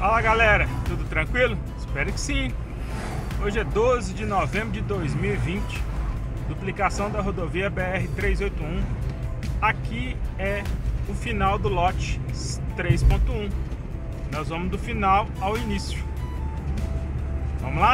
Fala galera, tudo tranquilo? Espero que sim. Hoje é 12 de novembro de 2020, duplicação da rodovia BR-381. Aqui é o final do lote 3.1. Nós vamos do final ao início. Vamos lá?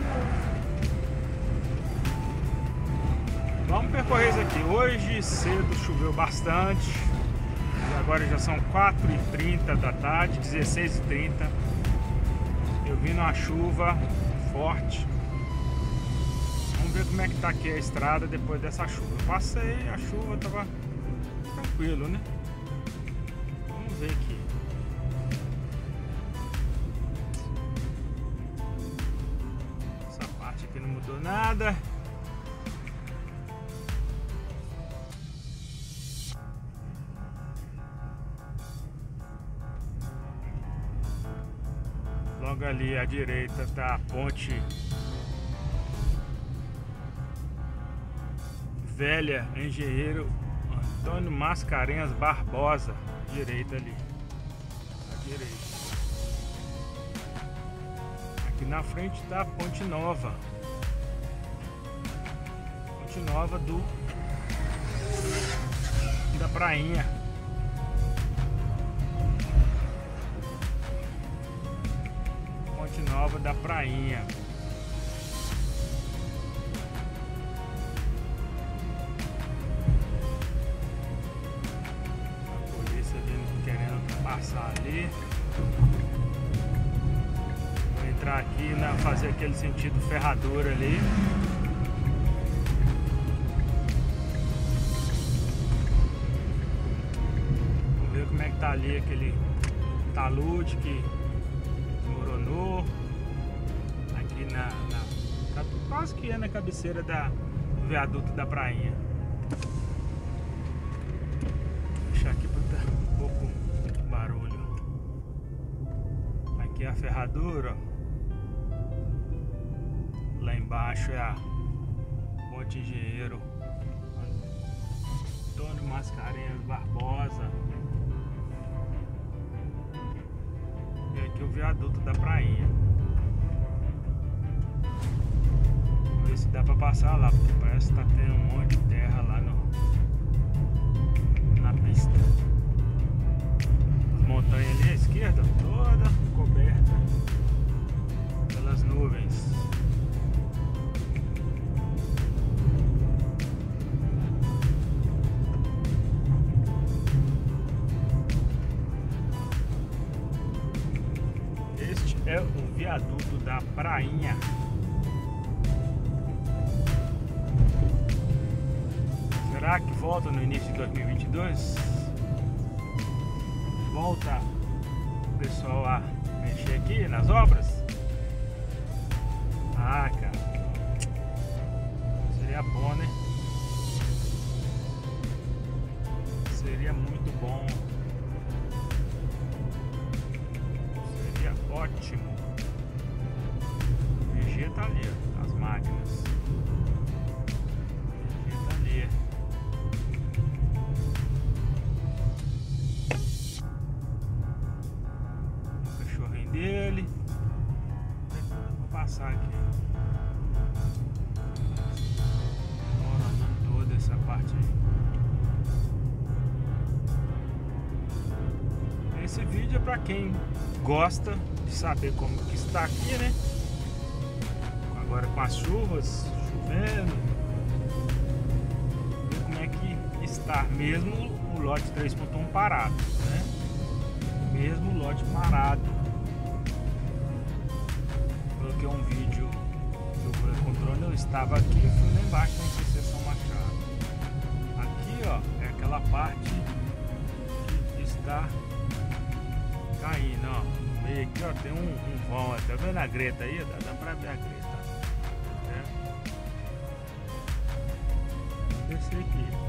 Vamos percorrer isso aqui. Hoje cedo choveu bastante. Agora já são 4h30 da tarde, 16h30. Eu vim numa chuva forte. Vamos ver como é que tá aqui a estrada depois dessa chuva. Eu passei, a chuva tava tranquilo, né? Vamos ver aqui. Essa parte aqui não mudou nada. Logo ali à direita está a ponte Velha Engenheiro Antônio Mascarenhas Barbosa, direita ali, à direita. Aqui na frente está a Ponte Nova, da Prainha. Nova da Prainha. A polícia vindo querendo ultrapassar ali. Vou entrar aqui fazer aquele sentido Ferradura ali. Vamos ver como é que tá ali aquele talude que desmoronou. Quase que é na cabeceira do viaduto da Prainha. Vou deixar aqui para dar um pouco de barulho. Aqui é a ferradura. Lá embaixo é a Ponte Engenheiro Antônio Mascarenhas Barbosa. E aqui o viaduto da Prainha. Se dá pra passar lá, porque parece que tá tendo um monte de terra lá na pista. As montanhas ali à esquerda, toda coberta pelas nuvens. Este é o viaduto da Prainha. Será que volta no início de 2022? Volta o pessoal a mexer aqui nas obras? Ah, cara, seria bom, né? Seria muito bom. Seria ótimo. O VG tá ali, ó, as máquinas. O VG tá ali. Dele. Vou passar aqui. Moronando toda essa parte aí. Esse vídeo é para quem gosta de saber como que está aqui, né? Agora com as chuvas, chovendo. Ver como é que está mesmo o lote 3.1 parado, né? Mesmo o lote parado. Coloquei um vídeo do controle, eu estava aqui e fui lá embaixo da Interseção Machado. Aqui, ó, é aquela parte que está caindo, ó. No meio aqui, ó, tem um vão, tá vendo a greta aí? Dá pra ver a greta. Vou descer aqui.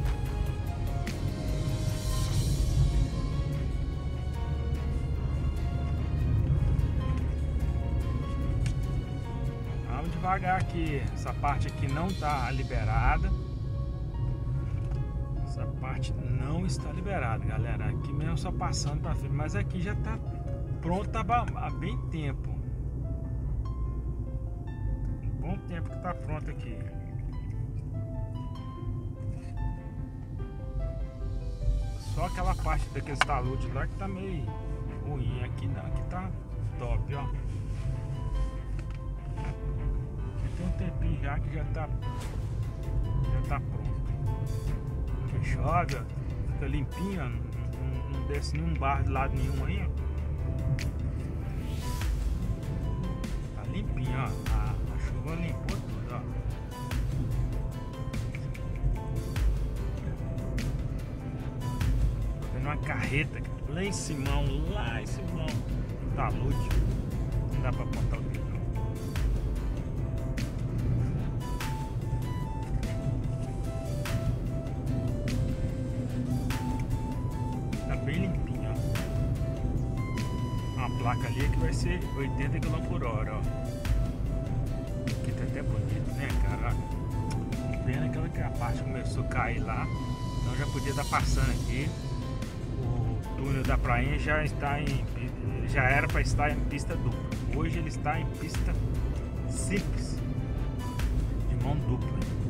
Devagar aqui, essa parte aqui não está liberada. Essa parte não está liberada, galera. Aqui mesmo só passando para frente, mas aqui já tá pronto há bem tempo. Um bom tempo que tá pronto aqui. Só aquela parte daqueles taludes lá que tá meio ruim. Aqui não, aqui tá top, ó. Tem um tempinho já que já tá pronto. Aqui chove, ó, fica limpinho, ó, não desce nenhum barro de lado nenhum aí, ó. Tá limpinho, ó. A chuva limpou tudo, ó. Tô vendo uma carreta lá em cima, talude. Não dá pra apontar o dedo. Bem limpinho, ó. Uma placa ali que vai ser 80 km/h, ó. Aqui tá até bonito, né, cara? Pena que a parte começou a cair lá, então já podia estar passando aqui. O túnel da prainha já era para estar em pista dupla. Hoje ele está em pista simples, de mão dupla.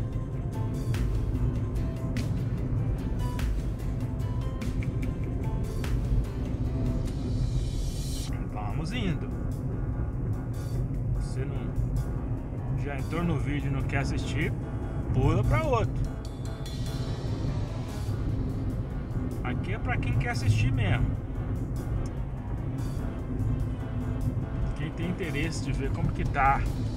Indo. Você não já entrou no vídeo e não quer assistir, pula para outro. Aqui é para quem quer assistir mesmo. Quem tem interesse de ver como que tá.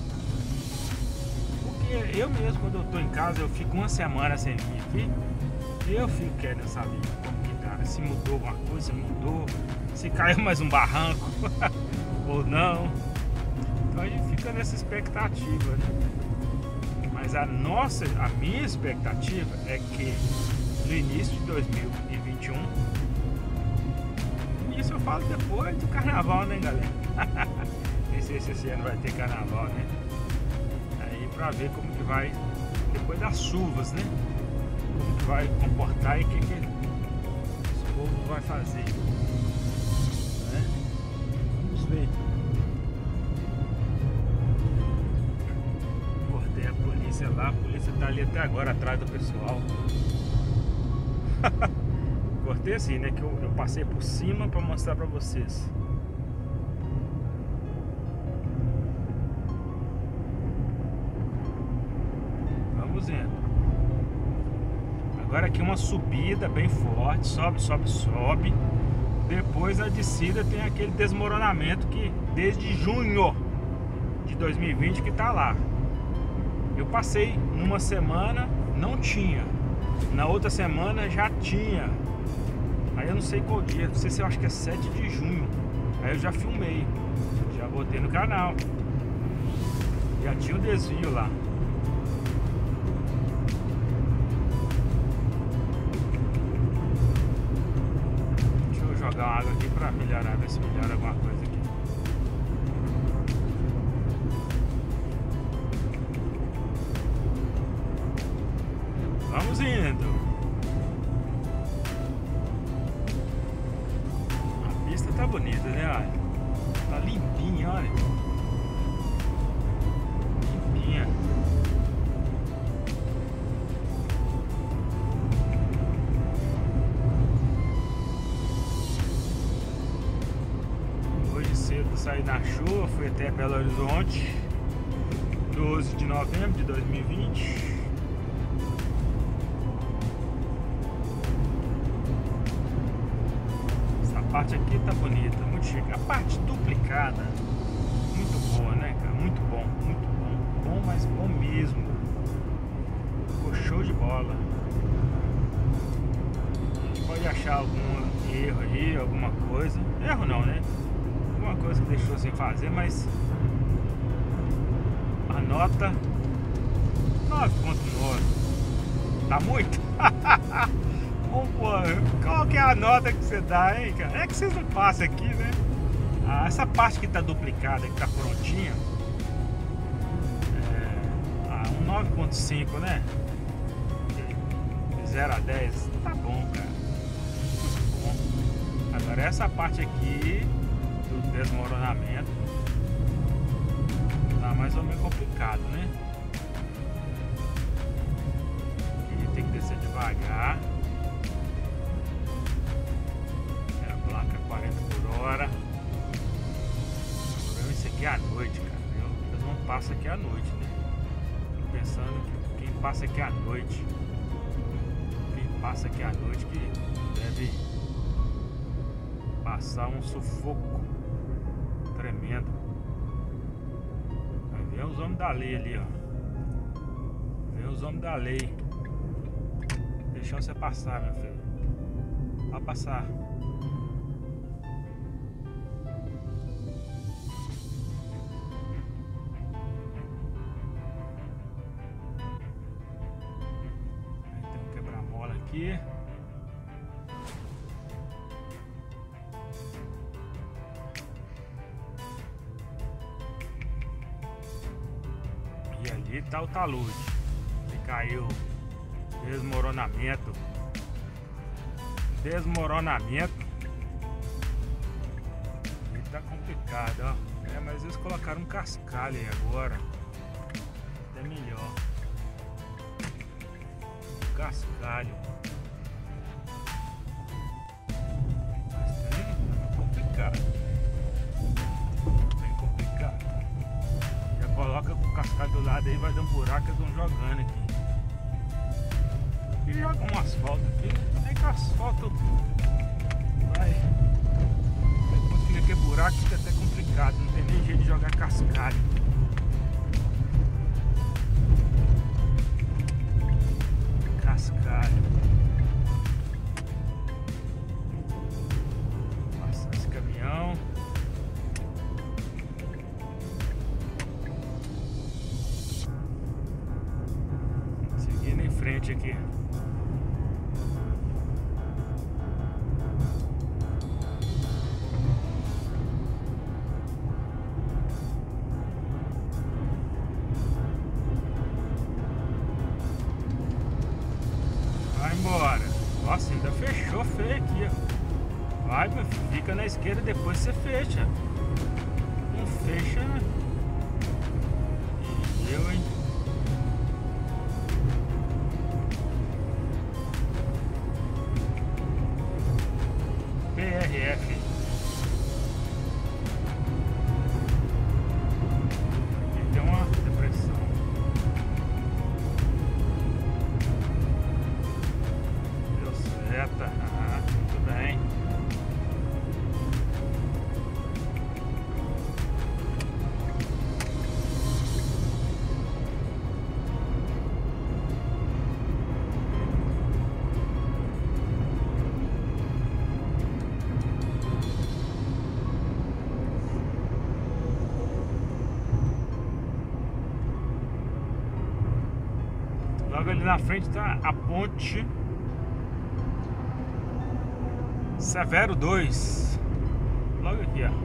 Porque eu mesmo, quando eu tô em casa, eu fico uma semana sem vir aqui. Eu fico querendo saber como que tá. Se mudou alguma coisa, se mudou. Se caiu mais um barranco ou não. Então a gente fica nessa expectativa, né? Mas a minha expectativa é que no início de 2021, isso eu falo depois do carnaval, né, galera? Nem sei se esse ano vai ter carnaval, né? Aí pra ver como que vai depois das chuvas, né? Como que vai comportar e o que esse povo vai fazer. Ver. Cortei a polícia lá, a polícia tá ali até agora atrás do pessoal. Cortei assim, né? Que eu passei por cima pra mostrar pra vocês. Vamos indo. Agora aqui uma subida bem forte, sobe. Depois a descida tem aquele desmoronamento que desde junho de 2020 que tá lá. Eu passei numa semana, não tinha. Na outra semana já tinha. Aí eu não sei qual dia, não sei se eu acho que é 7 de junho. Aí eu já filmei, já botei no canal. Já tinha o desvio lá. Jogar uma água aqui pra melhorar, ver se melhora alguma coisa aqui. Vamos indo. A pista tá bonita, né? Olha. Tá limpinha, olha. Limpinha. Saí na chuva, fui até Belo Horizonte, 12 de novembro de 2020. Essa parte aqui tá bonita, muito chique. A parte duplicada, muito boa, né, cara? Muito bom, muito bom. Bom, mas bom mesmo. Ficou show de bola. A gente pode achar algum erro aí, alguma coisa. Erro não, né? Uma coisa que deixou sem fazer, mas a nota 9.9 tá muito? Qual que é a nota que você dá, hein, cara? É que vocês não passam aqui, né? Essa parte que tá duplicada, que tá prontinha, um 9.5, né? De 0 a 10 tá bom, cara. Muito bom. Agora essa parte aqui desmoronamento. Tá mais ou menos complicado, né? E tem que descer devagar. É a placa 40 por hora. O problema é isso aqui à noite, cara. Eu não passo aqui à noite, né? Tô pensando que quem passa aqui à noite, que deve passar um sufoco tremendo. Vem os homens da lei ali, ó. Vem os homens da lei deixando você passar, meu filho. Pode passar. Aí tem um quebra-mola aqui. E ali tá o talude que caiu. Desmoronamento. E tá complicado, ó. É, mas eles colocaram um cascalho aí agora. Até melhor. Cascalho. Mas tem complicado. Bem complicado. Já coloca o cascalho do lado aí, vai dar um buraco, eles vão jogando aqui. E joga um asfalto aqui. Tem que o asfalto vai. Depois fica aquele buraco, fica até complicado. Não tem nem jeito de jogar cascalho. Cascalho. Passar esse caminhão. Seguindo em frente aqui. Embora. Nossa, ainda fechou feio aqui, ó. Vai, meu filho, fica na esquerda, depois você fecha. Não fecha, né? E eu, hein? PRF. Aqui tem uma depressão. Muito bem. Logo ali na frente tá a ponte Severo 2. Logo aqui, ó.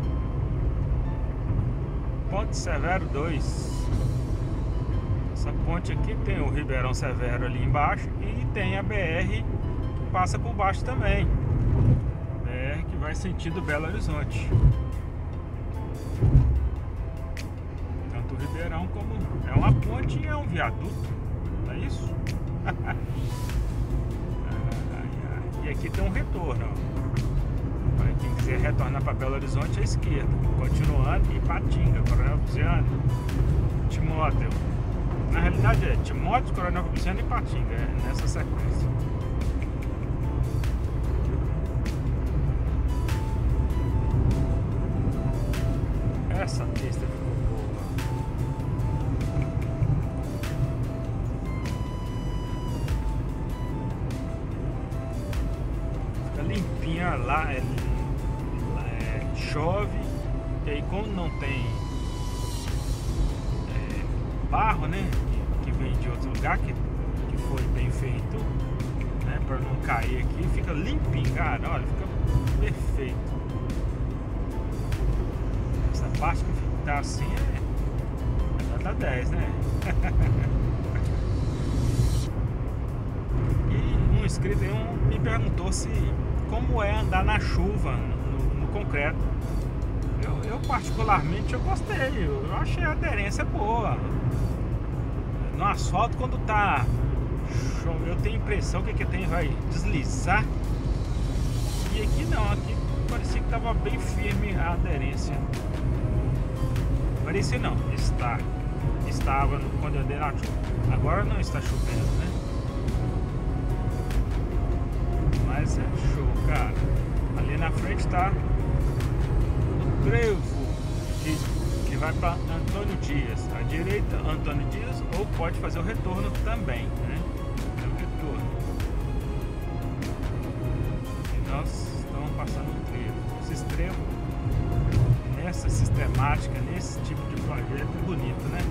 Ponte Severo 2. Essa ponte aqui tem o Ribeirão Severo ali embaixo e tem a BR que passa por baixo também. BR que vai sentido Belo Horizonte. Tanto o Ribeirão como é uma ponte e é um viaduto. Não é isso? E aqui tem um retorno, ó. Para quem quiser retornar para Belo Horizonte à esquerda, continuando, e Ipatinga, Coronel Fabriciano, Timóteo. Na realidade é Timóteo, Coronel Fabriciano e Ipatinga, é nessa sequência. Essa pista ficou boa. Fica limpinha lá, chove, e aí como não tem barro, né, que vem de outro lugar, que foi bem feito, né, para não cair aqui, fica limpinho, cara, olha, fica perfeito. Essa parte que tá assim é nota 10, né? E um inscrito aí me perguntou como é andar na chuva no concreto. Eu particularmente eu gostei, eu achei a aderência boa. No asfalto quando tá eu tenho a impressão que tem vai deslizar. E aqui não, aqui parecia que tava bem firme a aderência. Parecia não, estava quando eu andei na chuva. Agora não está chovendo, né? Mas é show, cara. Ali na frente tá o trevo que vai para Antônio Dias. À direita, Antônio Dias, ou pode fazer o retorno também, né? É o retorno. E nós estamos passando o trevo. Esses trevos, nessa sistemática, nesse tipo de projeto, é bonito, né?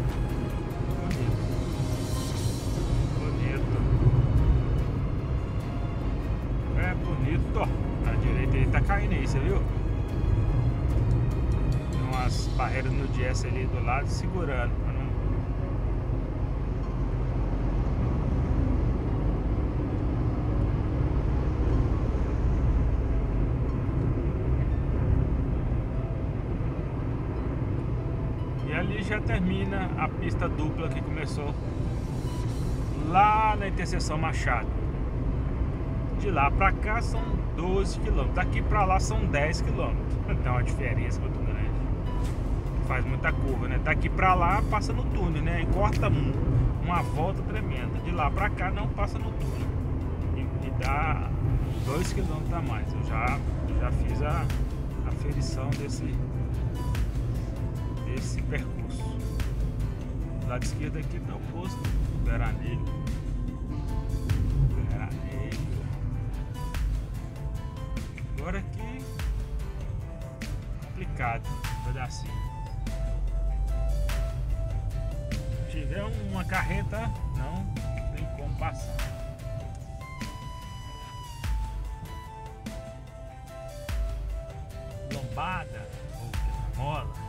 É bonito. À direita ele tá caindo aí, você viu? Tem umas barreiras no DS ali do lado segurando pra não... E ali já termina a pista dupla que começou lá na interseção Machado. De lá pra cá são 12 km, daqui pra lá são 10 km. Então uma diferença muito grande. Faz muita curva, né? Daqui pra lá passa no túnel, né? E corta uma volta tremenda. De lá pra cá não passa no túnel. E dá 2 km a mais. Eu já fiz a aferição desse percurso. Do lado esquerdo aqui tá o posto Veraneio. Agora aqui complicado, pedacinho. Se tiver uma carreta, não tem como passar. Lombada ou quebra-mola.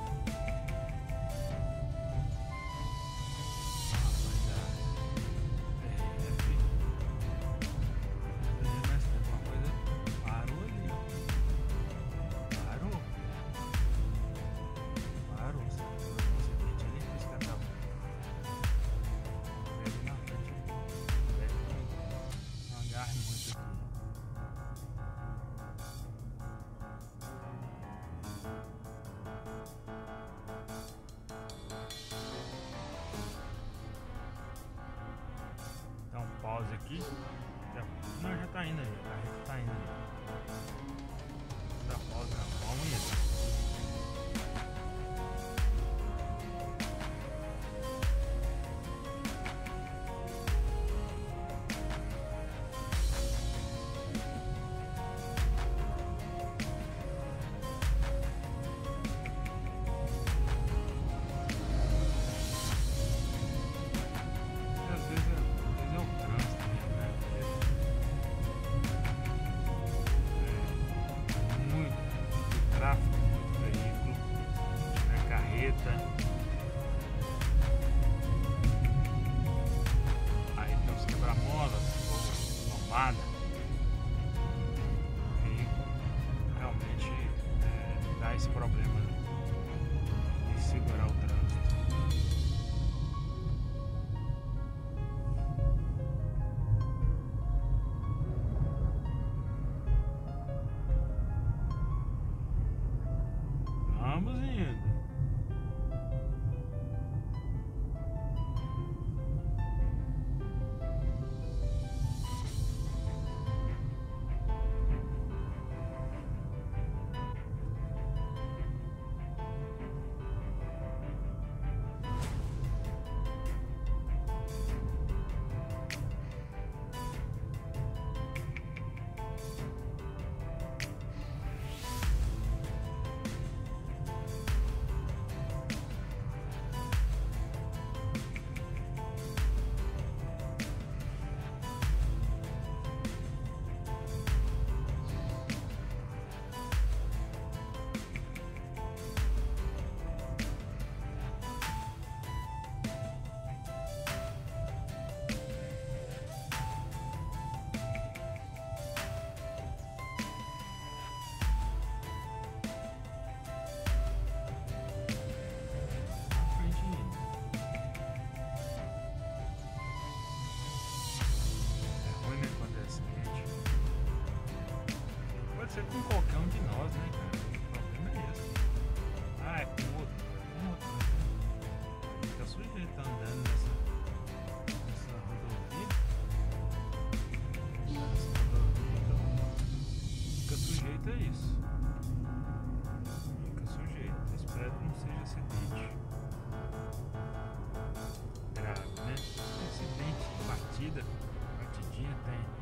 Pause aqui. Não, já tá indo ali. A carreta tá indo ali. Dá pausa, não. Vamos indo. Aí tem os quebra-molas ou lombada. E realmente dá esse problema de segurar o trânsito. Vamos indo. com qualquer um de nós, né, cara? O problema é esse. Ah, é com outro. Fica sujeito andando nessa rodovia. Fica sujeito a isso. Fica sujeito. Espero que não seja acidente grave, né? Acidente, batidinha tem.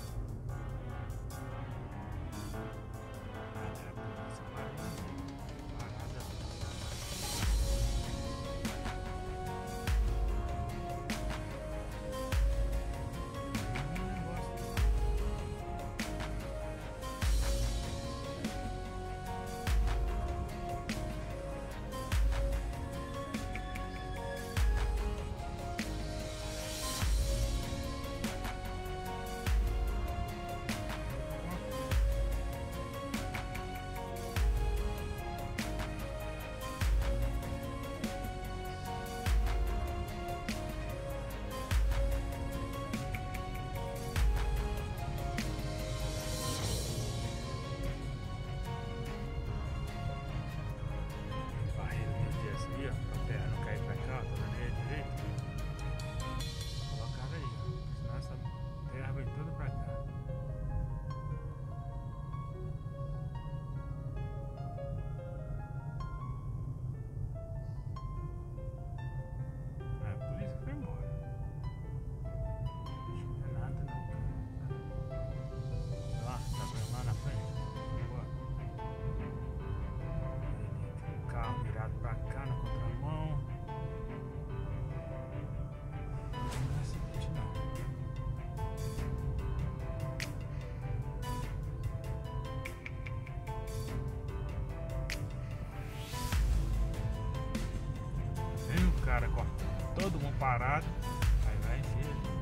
Pra cá na contramão. Não é acidente não. Vem o cara cortando, todo mundo parado. Aí vai encher ali.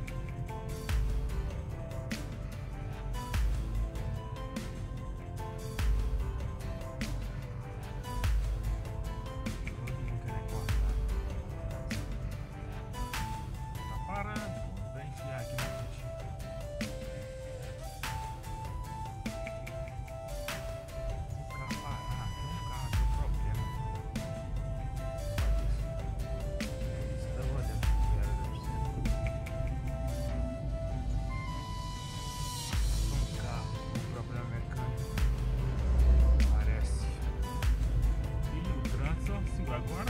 Agora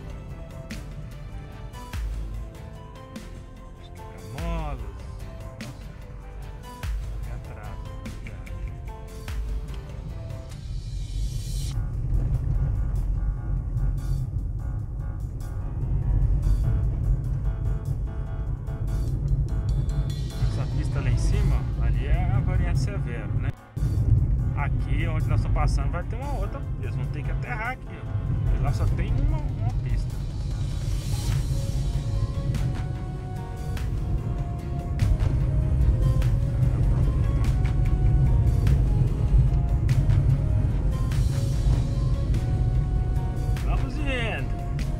molas, atrás. Essa pista lá em cima, ali é a variante Severo, né? Aqui onde nós estamos passando vai ter uma outra, eles vão ter que aterrar aqui, ó. Lá só tem uma pista. Vamos indo.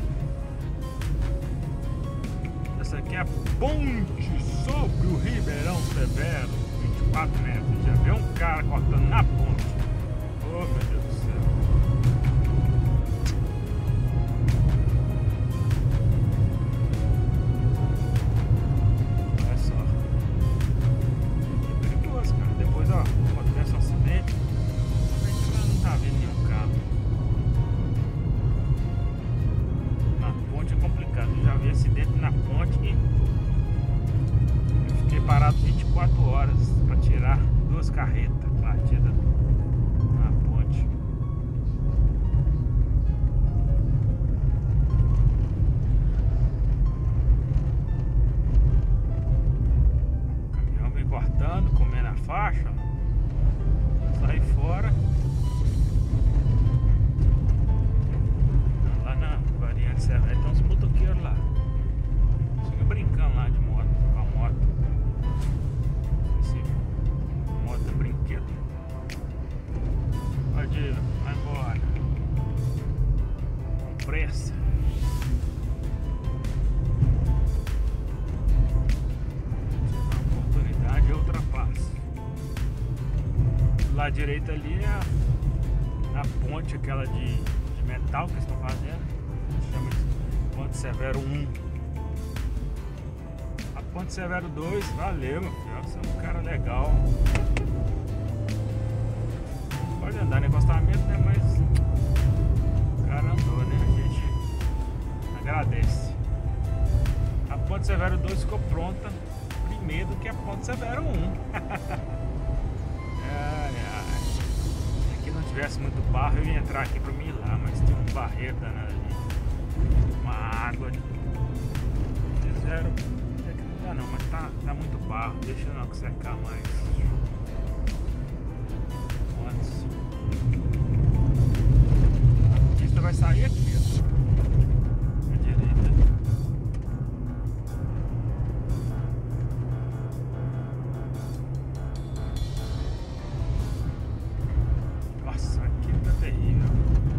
Essa aqui é a ponte sobre o Ribeirão Severo, 24 metros. Já vê um cara cortando na ponte. Oh, meu Deus do céu. Parado 24 horas para tirar 2 carretas batidas na ponte. O caminhão vem cortando, comendo a faixa, sai fora. Lá na variante Severo tem uns motoqueiros lá. Fica brincando lá de moto, com a moto. Moto brinquedo. Pode ir, vai embora. Com pressa. Se dá uma oportunidade, eu ultrapasso. Lá lado direito ali é a ponte, aquela de metal que eles estão fazendo. Chama de Ponte Severo 1. A Ponte Severo 2, valeu, meu filho. Você é um cara legal. Pode andar no encostamento, né? Mas o cara andou, né? A gente agradece. A Ponte Severo 2 ficou pronta primeiro do que a Ponte Severo 1. Se aqui não tivesse muito barro, eu ia entrar aqui pra mim ir lá, mas tem um barreiro danado ali. Uma água. Fizeram. Aqui não dá não, mas tá muito barro. Deixa não secar mais. A pista vai sair aqui, ó. À direita. Nossa, aqui tá terrível.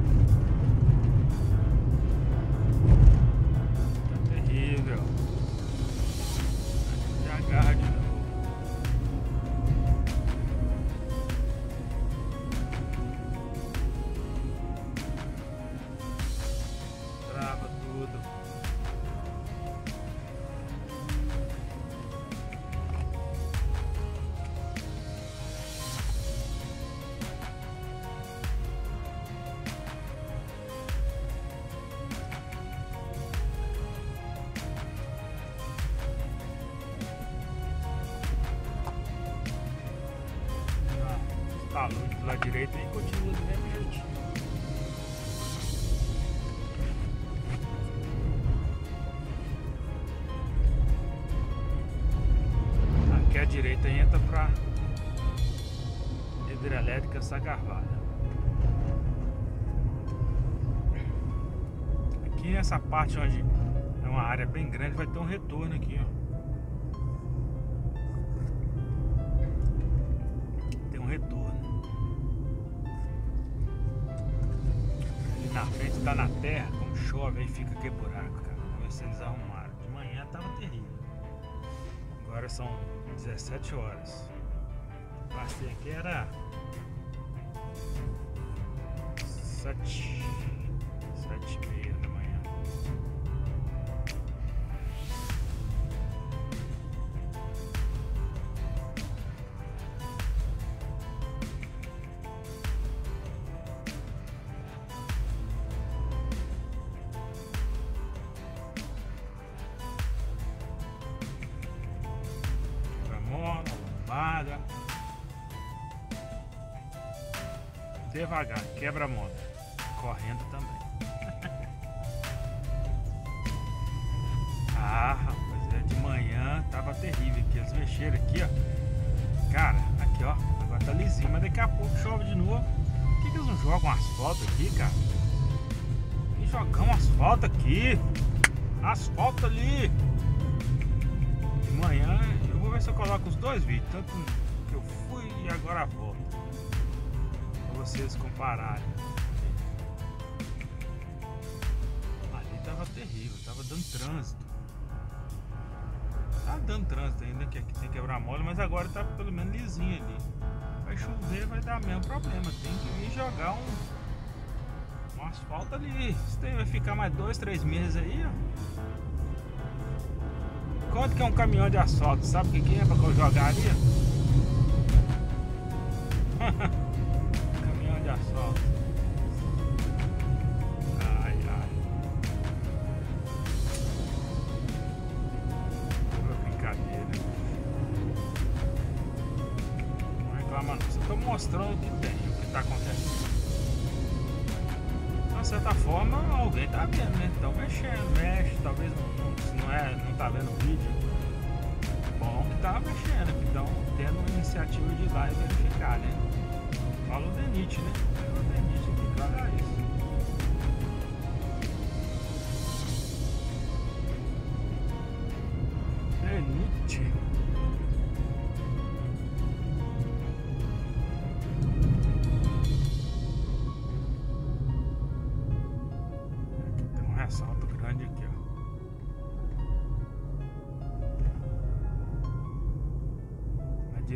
Tá terrível. Já agarra de novo. Trava tudo. Tá do lado direito e continua do mesmo jeitinho. Aqui à direita entra pra hidrelétrica Sacarvalho. Aqui nessa parte onde é uma área bem grande vai ter um retorno aqui, ó. Tem um retorno. Ali na frente tá na terra, como chove aí fica aquele buraco, cara. Vamos ver se eles arrumaram. De manhã tava terrível. Agora são 17 horas. Passei aqui era 7h30 da manhã. Lombada. Devagar, quebra a moda. Correndo também. Ah, rapaz, de manhã tava terrível aqui. Eles mexeram aqui, ó. Cara, aqui, ó. Agora tá lisinho, mas daqui a pouco chove de novo. Por que eles não jogam asfalto aqui, cara? E jogamos asfalto aqui. Asfalto ali. De manhã, eu vou ver se eu coloco os dois vídeos. Tanto que eu fui e agora volto. Pra vocês compararem. Ali tava terrível, tava dando trânsito. Tá dando trânsito ainda, que aqui tem quebra-mola, mas agora tá pelo menos lisinho ali. Vai chover, vai dar mesmo problema. Tem que vir jogar um asfalto ali. Isso daí vai ficar mais 2, 3 meses aí, ó. Quanto que é um caminhão de asfalto? Sabe o que é pra jogar ali? Caminhão de asfalto. Ai, ai. Brincadeira. Não reclama não. Só tô mostrando o que tem, o que tá acontecendo. De uma certa forma, alguém tá vendo, né? Estão mexendo, mexe, talvez não tá vendo o vídeo. Bom que tá mexendo, que estão tendo uma iniciativa de ir lá e verificar, né? Fala o DENIT, né? O DENIT tem que olhar isso. DENIT. Tem um ressalto grande aqui, ó.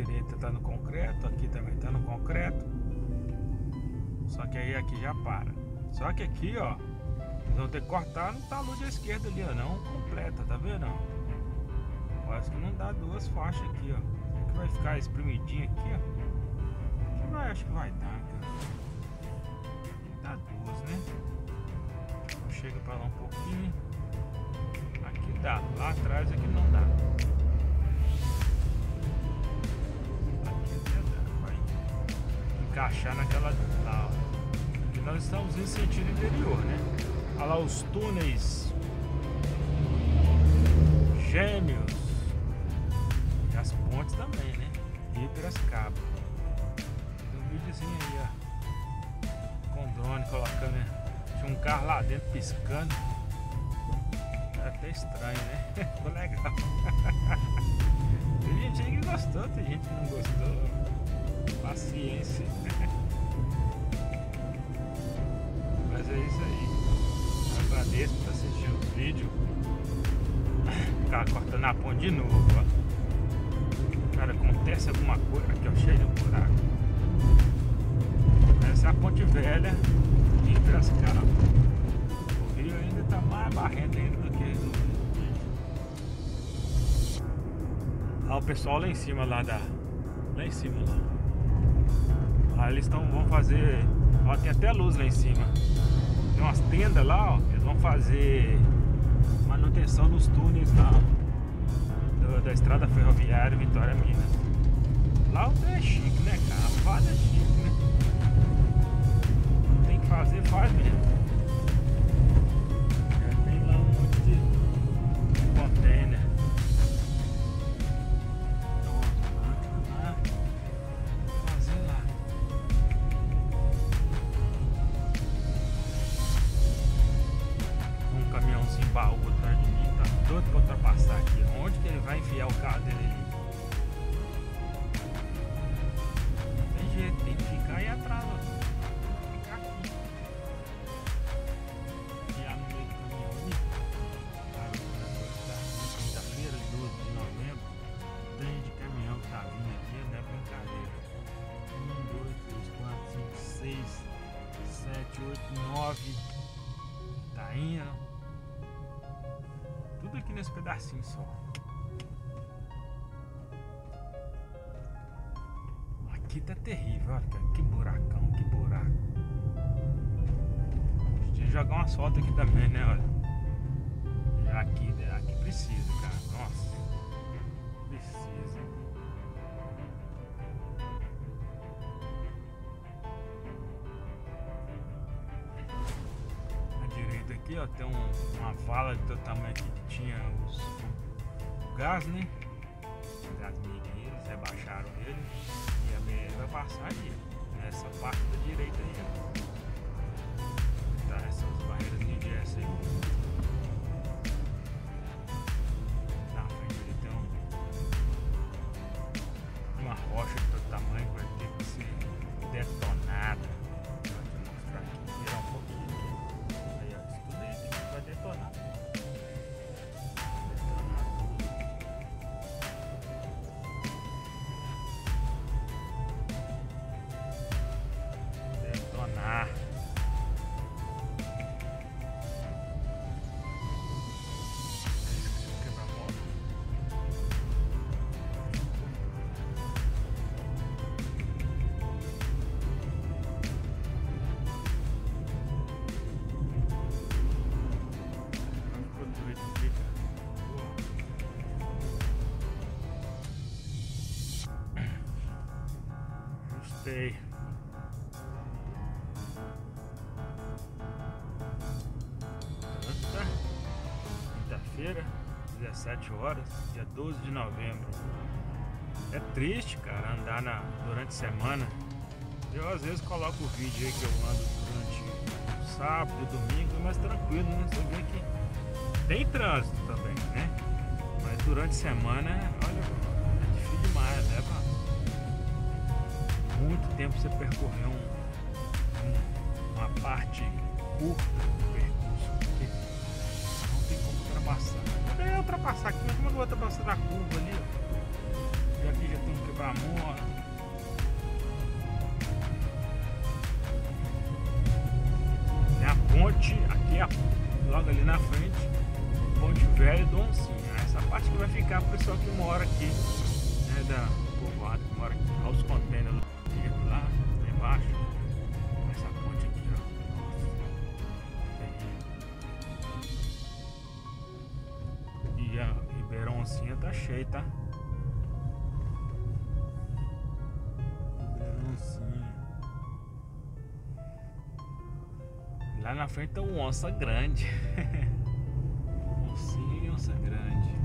direita tá no concreto, aqui também tá no concreto. Só que aí aqui já para. Só que aqui, ó, eles vão ter que cortar no talude da esquerda ali, ó, não completa, tá vendo? Parece que não dá duas faixas aqui, ó. Aqui vai ficar espremidinho aqui, ó. Aqui vai, acho que vai dar, cara. Dá duas, né? Então chega pra lá um pouquinho. Aqui dá, lá atrás aqui não dá. Aqui até dá, vai encaixar naquela lá, ó. Aqui nós estamos em sentido interior, né? Olha lá os túneis gêmeos e as pontes também, né? Rio Piracicaba. Tem um videozinho aí, ó, com drone colocando, né? Tinha um carro lá dentro piscando. É até estranho, né? Ficou legal. Tem gente aí que gostou, tem gente que não gostou. Paciência. Mas é isso aí. Eu agradeço por assistir o vídeo. O cara cortando a ponte de novo, ó. Cara, acontece alguma coisa. Aqui, ó, cheio de buraco. Essa é a ponte velha em Piracicaba. O rio ainda tá mais barrento ainda do que no vídeo. Olha o pessoal lá em cima, lá em cima, lá. Aí eles vão fazer. Ó, tem até luz lá em cima. Tem umas tendas lá, ó. Eles vão fazer manutenção nos túneis lá da estrada ferroviária Vitória Minas. Lá o trem é chique, né, cara? A fada é chique, né? Tem que fazer, faz mesmo. Já tem lá um monte de container. Fazer lá. Um caminhãozinho baú atrás de mim, tá doido pra ultrapassar aqui. Onde que ele vai enfiar o carro dele ali? Não tem jeito, tem que ficar aí atrás, ó. Ficar aqui. Enfiar no meio do caminhão ali. Cara, quinta-feira, 12 de novembro. Tem de caminhão que tá vindo aqui, não é brincadeira. 1, 2, 3, 4, 5, 6, 7, 8, 9. Tá indo. Tudo aqui nesse pedacinho só. Aqui tá terrível, olha, cara, que buracão, que buraco. Deixa eu jogar uma foto aqui também, né, olha. Aqui precisa, cara, nossa. Precisa. À direita aqui, ó, tem uma vala do tamanho aqui que tinha o gás, né? O gás mini, eles rebaixaram ele e a BR vai passar ali, nessa parte da direita aí, ó. Tá, essas barreiras de gesso aí. Na frente ele tem uma rocha de todo tamanho que vai ter que ser detonada. Vou mostrar aqui, virar um pouquinho aqui. Aí, ó, isso tudo aí vai detonar. Detonar. Quebrar a moto. Ficou doido aqui, cara. Gostei. Quinta-feira, 17 horas, dia 12 de novembro. É triste, cara, andar durante a semana. Eu às vezes coloco o vídeo aí que eu ando durante o sábado e domingo, mas tranquilo, né? Você vê que tem trânsito também, né? Mas durante a semana, olha, é difícil demais, leva muito tempo você percorrer uma parte curta do percurso, porque não tem como ultrapassar. Eu ultrapassar aqui, mas como eu vou ultrapassar da curva ali, ó? E aqui já tem que quebra-mola. Tem a ponte aqui, logo ali na frente, Ponte Velha do Oncinho. Essa parte que vai ficar pro pessoal que mora aqui, né, da povoada que mora aqui. Olha os containers lá embaixo. Essa ponte aqui, ó. E a Ribeirão Oncinha tá cheio, tá? Ribeirão Oncinha. Lá na frente tem um onça grande. Oncinha e onça grande.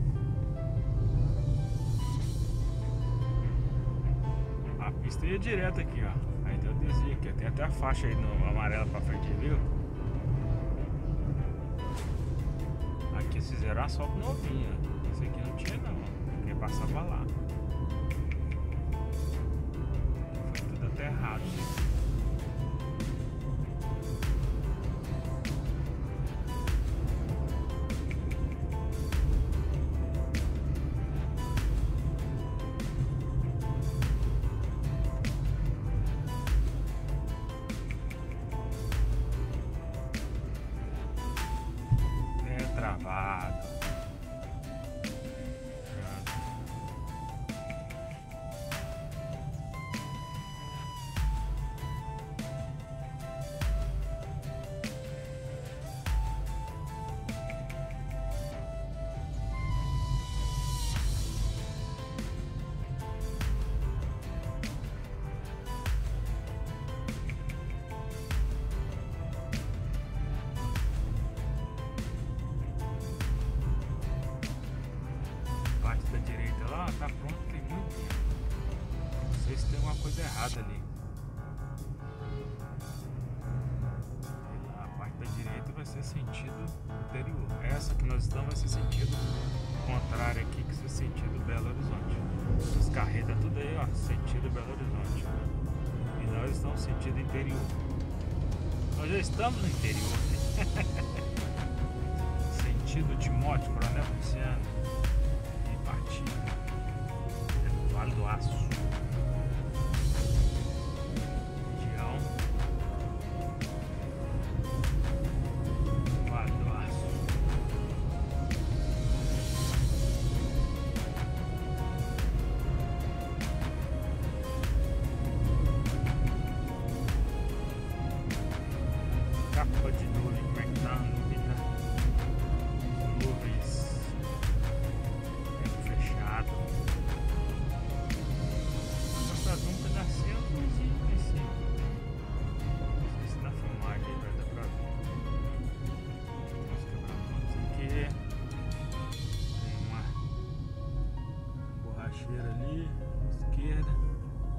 A pista ia direto aqui, ó. Aí tem o desvio aqui. Tem até a faixa aí no amarelo pra frente, viu? Aqui eles fizeram asfalto novinho. Esse aqui não tinha não. Porque passava lá. Foi tudo aterrado, gente. Travado. Da direita lá, tá pronto, tem muito tempo. Não sei se tem alguma coisa errada ali. E lá, a parte da direita vai ser sentido interior. Essa que nós estamos vai ser sentido contrário aqui, que é sentido Belo Horizonte. Os carretas tudo aí, ó, sentido Belo Horizonte. E nós estamos sentido interior. Nós já estamos no interior. Sentido Timóteo, Coronel Luciano. Vale do Aço. Região Vale do Aço. Capa de nuvem, como é que tá a nuvem, tá? Nuvens. Tempo fechado. Um pedacinho azulzinho em cima. Não sei se na filmagem aí vai dar pra ver. Vamos quebrar aqui. Tem uma borracheira ali à esquerda.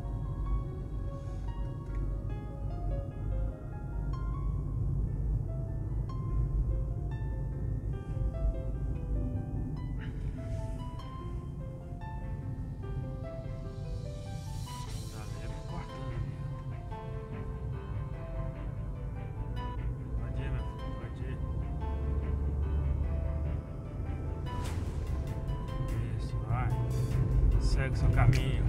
Segue seu caminho.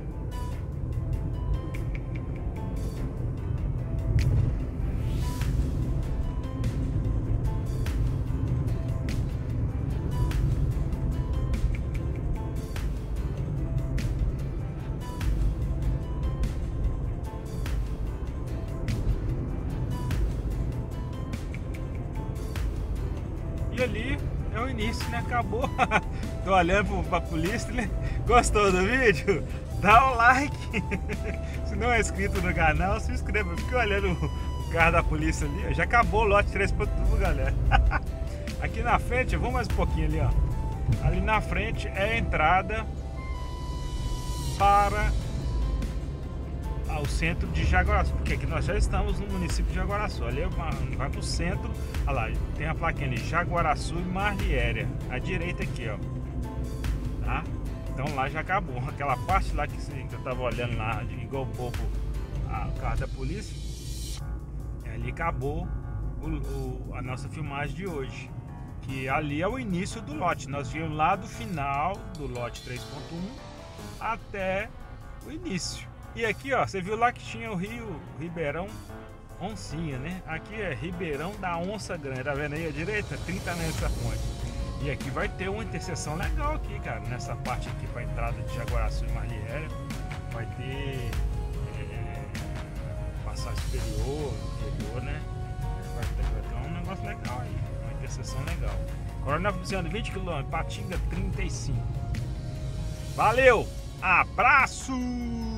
E ali é o início, né? Acabou. Tô olhando pra polícia, né? Gostou do vídeo? Dá um like. Se não é inscrito no canal, se inscreva. Fica olhando o carro da polícia ali. Já acabou o lote 3.1, galera. Aqui na frente, vamos mais um pouquinho ali, ó. Ali na frente é a entrada para o centro de Jaguaraçu, porque aqui nós já estamos no município de Jaguaraçu. Ali vai para o centro, olha lá, tem a plaquinha ali, Jaguaraçu e Marliéria, à direita aqui, ó, tá? Então lá já acabou, aquela parte lá que eu tava olhando lá, igual bobo, o carro da polícia, ali acabou a nossa filmagem de hoje, que ali é o início do lote. Nós viemos lá do final do lote 3.1 até o início. E aqui, ó, você viu lá que tinha o rio Ribeirão Oncinha, né? Aqui é Ribeirão da Onça Grande, tá vendo aí à direita? 30 metros da ponte. E aqui vai ter uma interseção legal aqui, cara, nessa parte aqui para entrada de Jaguaraçu e Marliera. Vai ter passagem superior, interior, né? Vai ter um negócio legal aí, uma interseção legal. Coronel Feliciano, 20 km, Patinga 35. Valeu, abraço!